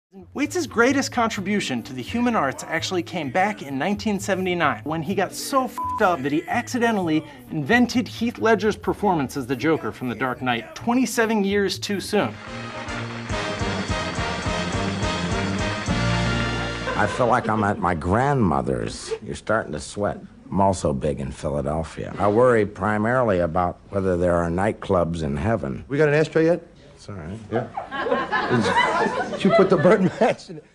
Waits' greatest contribution to the human arts actually came back in 1979 when he got so f***ed up that he accidentally invented Heath Ledger's performance as the Joker from The Dark Knight 27 years too soon. I feel like I'm at my grandmother's. You're starting to sweat. I'm also big in Philadelphia. I worry primarily about whether there are nightclubs in heaven. We got an ashtray yet? It's all right. Yeah. Did you put the burnt match in it?